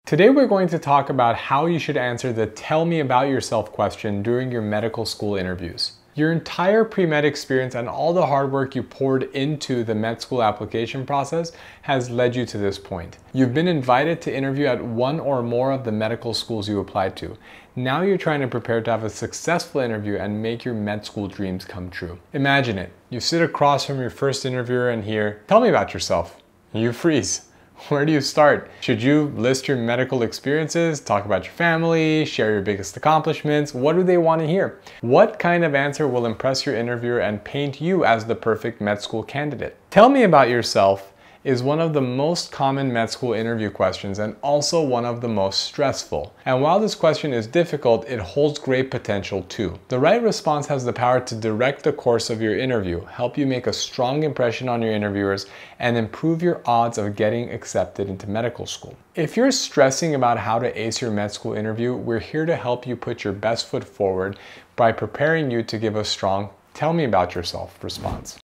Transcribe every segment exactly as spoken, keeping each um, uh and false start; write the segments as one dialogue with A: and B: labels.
A: Today we're going to talk about how you should answer the tell me about yourself question during your medical school interviews. Your entire pre-med experience and all the hard work you poured into the med school application process has led you to this point. You've been invited to interview at one or more of the medical schools you applied to. Now you're trying to prepare to have a successful interview and make your med school dreams come true. Imagine it. You sit across from your first interviewer and hear, "Tell me about yourself." You freeze. Where do you start? Should you list your medical experiences, talk about your family, share your biggest accomplishments? What do they want to hear? What kind of answer will impress your interviewer and paint you as the perfect med school candidate? Tell me about yourself is one of the most common med school interview questions and also one of the most stressful. And while this question is difficult, it holds great potential too. The right response has the power to direct the course of your interview, help you make a strong impression on your interviewers, and improve your odds of getting accepted into medical school. If you're stressing about how to ace your med school interview, we're here to help you put your best foot forward by preparing you to give a strong "tell me about yourself" response.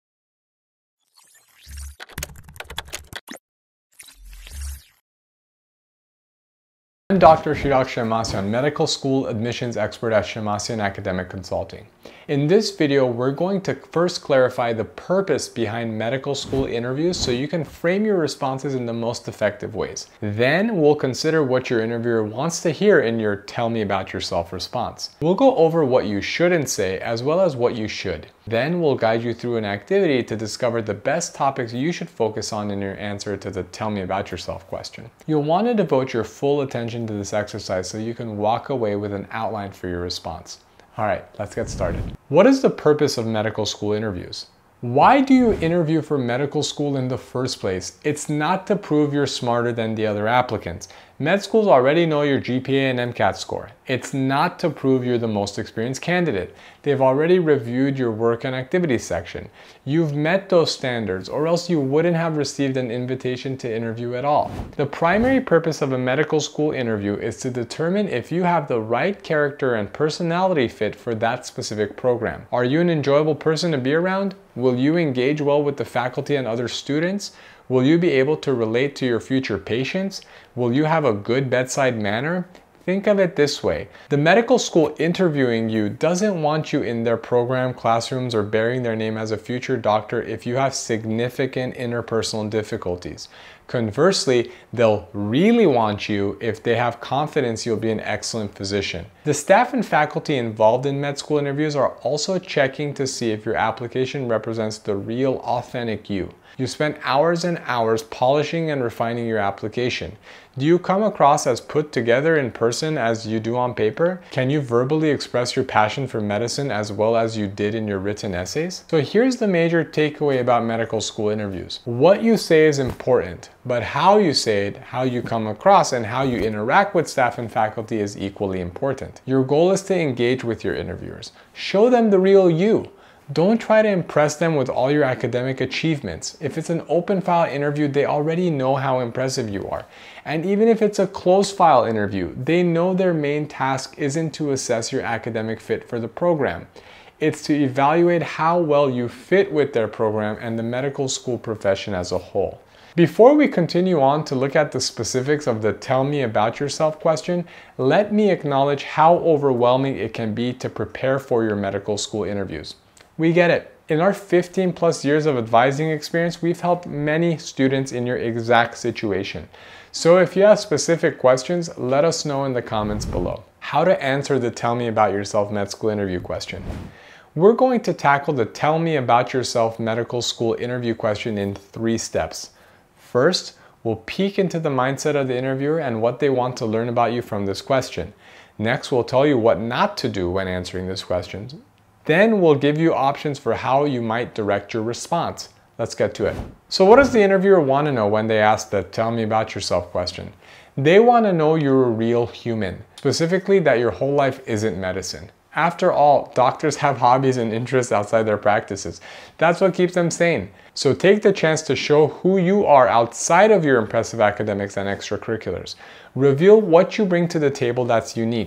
A: I'm Doctor Chirag Shemasian, medical school admissions expert at Shemasian Academic Consulting. In this video, we're going to first clarify the purpose behind medical school interviews so you can frame your responses in the most effective ways. Then we'll consider what your interviewer wants to hear in your "tell me about yourself" response. We'll go over what you shouldn't say as well as what you should. Then we'll guide you through an activity to discover the best topics you should focus on in your answer to the "tell me about yourself" question. You'll want to devote your full attention to this exercise so you can walk away with an outline for your response. All right, let's get started. What is the purpose of medical school interviews? Why do you interview for medical school in the first place? It's not to prove you're smarter than the other applicants. Med schools already know your G P A and MCAT score. It's not to prove you're the most experienced candidate. They've already reviewed your work and activities section. You've met those standards, or else you wouldn't have received an invitation to interview at all. The primary purpose of a medical school interview is to determine if you have the right character and personality fit for that specific program. Are you an enjoyable person to be around? Will you engage well with the faculty and other students? Will you be able to relate to your future patients? Will you have a good bedside manner? Think of it this way. The medical school interviewing you doesn't want you in their program, classrooms, or bearing their name as a future doctor if you have significant interpersonal difficulties. Conversely, they'll really want you if they have confidence you'll be an excellent physician. The staff and faculty involved in med school interviews are also checking to see if your application represents the real, authentic you. You spend hours and hours polishing and refining your application. Do you come across as put together in person as you do on paper? Can you verbally express your passion for medicine as well as you did in your written essays? So here's the major takeaway about medical school interviews. What you say is important, but how you say it, how you come across, and how you interact with staff and faculty is equally important. Your goal is to engage with your interviewers. Show them the real you. Don't try to impress them with all your academic achievements. If it's an open file interview, they already know how impressive you are. And even if it's a closed file interview, they know their main task isn't to assess your academic fit for the program. It's to evaluate how well you fit with their program and the medical school profession as a whole. Before we continue on to look at the specifics of the "tell me about yourself" question, let me acknowledge how overwhelming it can be to prepare for your medical school interviews. We get it. In our fifteen plus years of advising experience, we've helped many students in your exact situation. So if you have specific questions, let us know in the comments below. How to answer the "tell me about yourself" med school interview question. We're going to tackle the "tell me about yourself" medical school interview question in three steps. First, we'll peek into the mindset of the interviewer and what they want to learn about you from this question. Next, we'll tell you what not to do when answering this question. Then we'll give you options for how you might direct your response. Let's get to it. So what does the interviewer want to know when they ask the "tell me about yourself" question? They want to know you're a real human, specifically that your whole life isn't medicine. After all, doctors have hobbies and interests outside their practices. That's what keeps them sane. So take the chance to show who you are outside of your impressive academics and extracurriculars. Reveal what you bring to the table that's unique.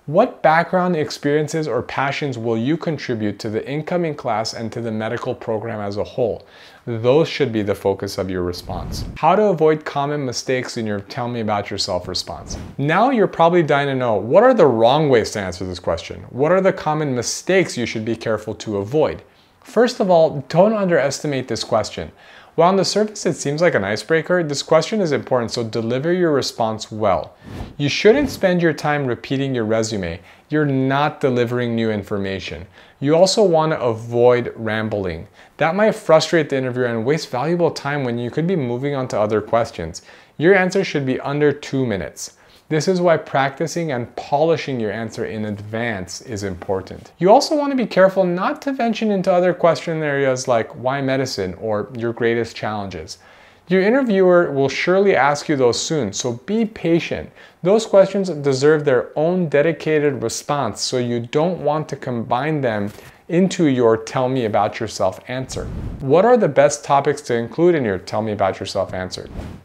A: What background, experiences, or passions will you contribute to the incoming class and to the medical program as a whole? Those should be the focus of your response. How to avoid common mistakes in your tell me about yourself response. Now you're probably dying to know, what are the wrong ways to answer this question? What are the common mistakes you should be careful to avoid? First of all, don't underestimate this question. While on the surface it seems like an icebreaker, this question is important, so deliver your response well. You shouldn't spend your time repeating your resume. You're not delivering new information. You also want to avoid rambling. That might frustrate the interviewer and waste valuable time when you could be moving on to other questions. Your answer should be under two minutes. This is why practicing and polishing your answer in advance is important. You also want to be careful not to venture into other question areas like why medicine or your greatest challenges. Your interviewer will surely ask you those soon, so be patient. Those questions deserve their own dedicated response, so you don't want to combine them into your tell me about yourself answer. What are the best topics to include in your tell me about yourself answer?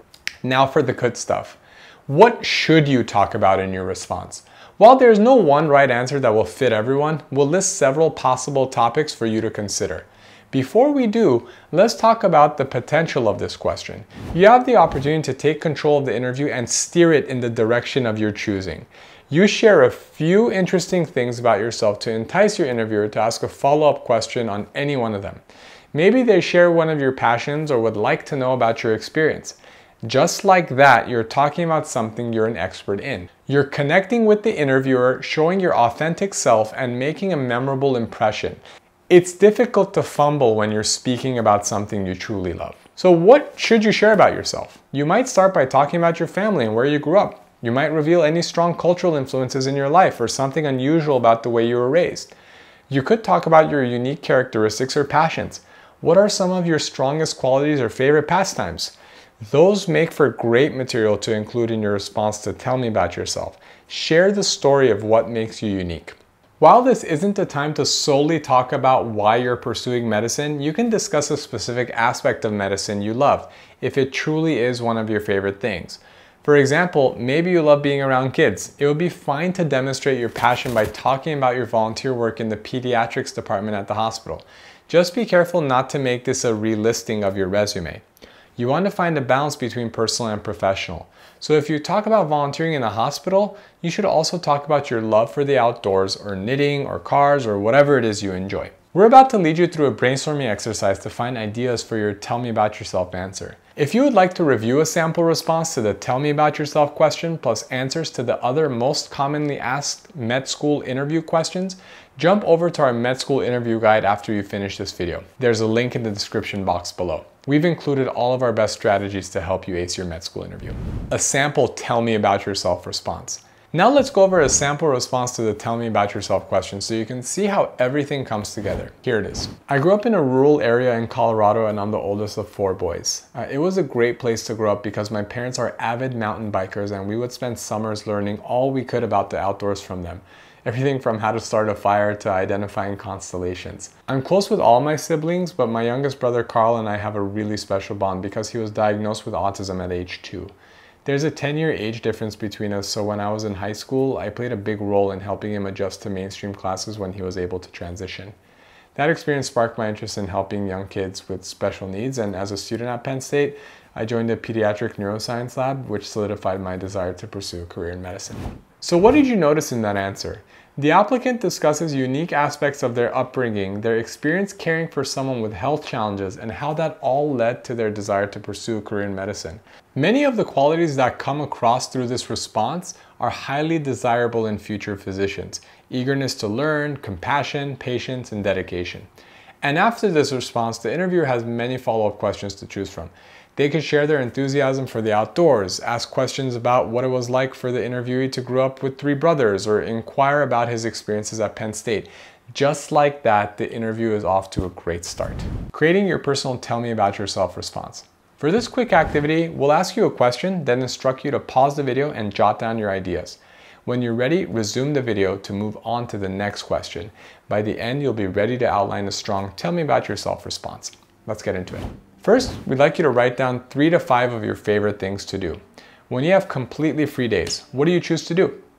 A: Now for the good stuff. What should you talk about in your response? While there's no one right answer that will fit everyone, we'll list several possible topics for you to consider. Before we do, let's talk about the potential of this question. You have the opportunity to take control of the interview and steer it in the direction of your choosing. You share a few interesting things about yourself to entice your interviewer to ask a follow-up question on any one of them. Maybe they share one of your passions or would like to know about your experience. Just like that, you're talking about something you're an expert in. You're connecting with the interviewer, showing your authentic self, and making a memorable impression. It's difficult to fumble when you're speaking about something you truly love. So what should you share about yourself? You might start by talking about your family and where you grew up. You might reveal any strong cultural influences in your life or something unusual about the way you were raised. You could talk about your unique characteristics or passions. What are some of your strongest qualities or favorite pastimes? Those make for great material to include in your response to tell me about yourself. Share the story of what makes you unique. While this isn't a time to solely talk about why you're pursuing medicine, you can discuss a specific aspect of medicine you love, if it truly is one of your favorite things. For example, maybe you love being around kids. It would be fine to demonstrate your passion by talking about your volunteer work in the pediatrics department at the hospital. Just be careful not to make this a relisting of your resume. You want to find a balance between personal and professional. So if you talk about volunteering in a hospital, you should also talk about your love for the outdoors or knitting or cars or whatever it is you enjoy. We're about to lead you through a brainstorming exercise to find ideas for your tell me about yourself answer. If you would like to review a sample response to the tell me about yourself question plus answers to the other most commonly asked med school interview questions, jump over to our med school interview guide after you finish this video. There's a link in the description box below. We've included all of our best strategies to help you ace your med school interview. A sample tell me about yourself response. Now let's go over a sample response to the tell me about yourself question so you can see how everything comes together. Here it is. I grew up in a rural area in Colorado and I'm the oldest of four boys. Uh, it was a great place to grow up because my parents are avid mountain bikers and we would spend summers learning all we could about the outdoors from them. Everything from how to start a fire to identifying constellations. I'm close with all my siblings, but my youngest brother Carl and I have a really special bond because he was diagnosed with autism at age two. There's a ten year age difference between us, so when I was in high school, I played a big role in helping him adjust to mainstream classes when he was able to transition. That experience sparked my interest in helping young kids with special needs, and as a student at Penn State, I joined the pediatric neuroscience lab, which solidified my desire to pursue a career in medicine. So what did you notice in that answer? The applicant discusses unique aspects of their upbringing, their experience caring for someone with health challenges, and how that all led to their desire to pursue a career in medicine. Many of the qualities that come across through this response are highly desirable in future physicians: eagerness to learn, compassion, patience, and dedication. And after this response, the interviewer has many follow-up questions to choose from. They could share their enthusiasm for the outdoors, ask questions about what it was like for the interviewee to grow up with three brothers, or inquire about his experiences at Penn State. Just like that, the interview is off to a great start. Creating your personal tell me about yourself response. For this quick activity, we'll ask you a question, then instruct you to pause the video and jot down your ideas. When you're ready, resume the video to move on to the next question. By the end, you'll be ready to outline a strong tell me about yourself response. Let's get into it. First, we'd like you to write down three to five of your favorite things to do. When you have completely free days, what do you choose to do?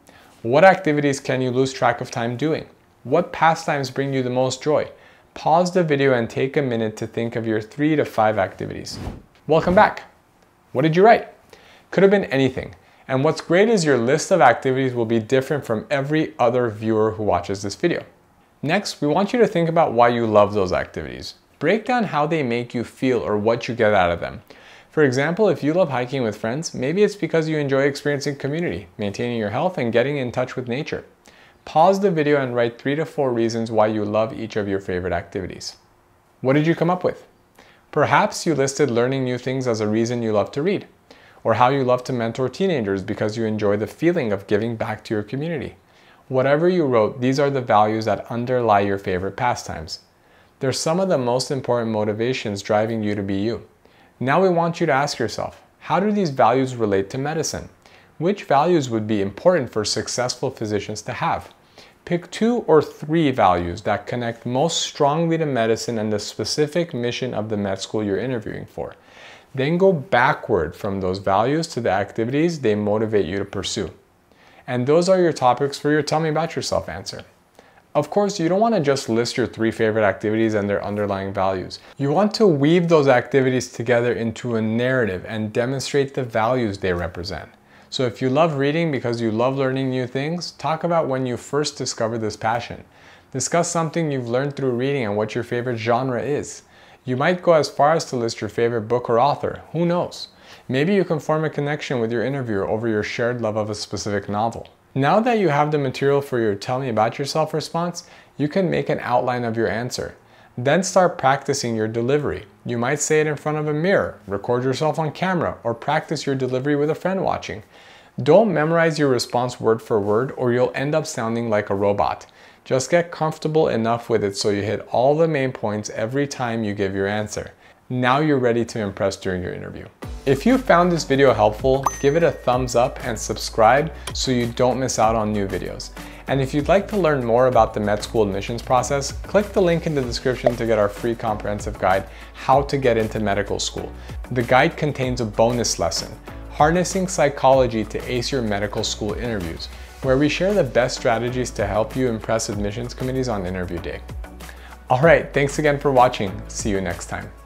A: What activities can you lose track of time doing? What pastimes bring you the most joy? Pause the video and take a minute to think of your three to five activities. Welcome back. What did you write? Could have been anything. And what's great is your list of activities will be different from every other viewer who watches this video. Next, we want you to think about why you love those activities. Break down how they make you feel or what you get out of them. For example, if you love hiking with friends, maybe it's because you enjoy experiencing community, maintaining your health, and getting in touch with nature. Pause the video and write three to four reasons why you love each of your favorite activities. What did you come up with? Perhaps you listed learning new things as a reason you love to read, or how you love to mentor teenagers because you enjoy the feeling of giving back to your community. Whatever you wrote, these are the values that underlie your favorite pastimes. They're some of the most important motivations driving you to be you. Now we want you to ask yourself, how do these values relate to medicine? Which values would be important for successful physicians to have? Pick two or three values that connect most strongly to medicine and the specific mission of the med school you're interviewing for. Then go backward from those values to the activities they motivate you to pursue. And those are your topics for your Tell Me About Yourself answer. Of course, you don't want to just list your three favorite activities and their underlying values. You want to weave those activities together into a narrative and demonstrate the values they represent. So if you love reading because you love learning new things, talk about when you first discovered this passion. Discuss something you've learned through reading and what your favorite genre is. You might go as far as to list your favorite book or author. Who knows? Maybe you can form a connection with your interviewer over your shared love of a specific novel. Now that you have the material for your Tell Me About Yourself response, you can make an outline of your answer. Then start practicing your delivery. You might say it in front of a mirror, record yourself on camera, or practice your delivery with a friend watching. Don't memorize your response word for word or you'll end up sounding like a robot. Just get comfortable enough with it so you hit all the main points every time you give your answer. Now you're ready to impress during your interview. If you found this video helpful, give it a thumbs up and subscribe so you don't miss out on new videos. And if you'd like to learn more about the med school admissions process, click the link in the description to get our free comprehensive guide, How to Get into Medical School. The guide contains a bonus lesson, Harnessing Psychology to Ace Your Medical School Interviews, where we share the best strategies to help you impress admissions committees on interview day. All right, thanks again for watching. See you next time.